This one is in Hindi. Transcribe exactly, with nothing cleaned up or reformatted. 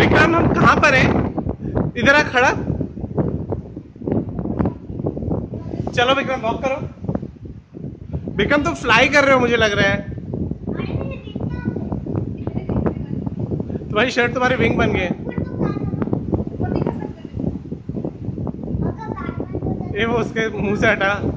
विक्रम हम कहाँ पर हैं? इधर आ खड़ा। चलो विक्रम वॉक करो। विक्रम तुम फ्लाई कर रहे हो मुझे लग रहा है। तुम्हारी शर्ट तुम्हारे विंग बन गए। ये वो उसके मुंह से हटा।